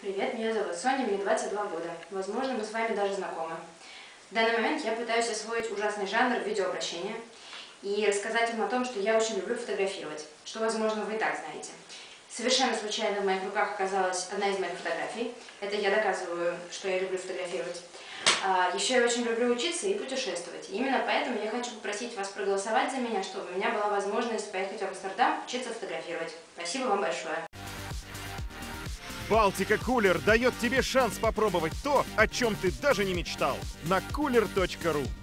Привет, меня зовут Соня, мне 22 года. Возможно, мы с вами даже знакомы. В данный момент я пытаюсь освоить ужасный жанр видеообращения и рассказать вам о том, что я очень люблю фотографировать, что, возможно, вы и так знаете. Совершенно случайно в моих руках оказалась одна из моих фотографий. Это я доказываю, что я люблю фотографировать. Еще я очень люблю учиться и путешествовать. И именно поэтому я хочу попросить вас проголосовать за меня, чтобы у меня была возможность поехать в Амстердам, учиться фотографировать. Спасибо вам большое. Балтика Кулер дает тебе шанс попробовать то, о чем ты даже не мечтал. На cooler.ru